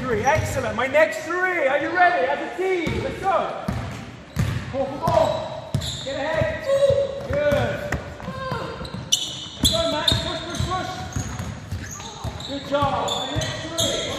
three. Excellent. My next three. Are you ready? As a team. Let's go. Oh. Get ahead. Good. Go, Max. Push, push, push. Good job. My next three.